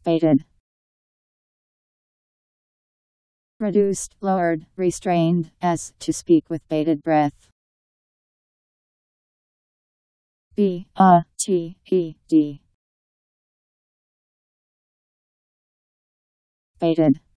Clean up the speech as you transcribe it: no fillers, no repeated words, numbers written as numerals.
Baited. Reduced, lowered, restrained, as to speak with bated breath. B-A-T-E-D. Baited.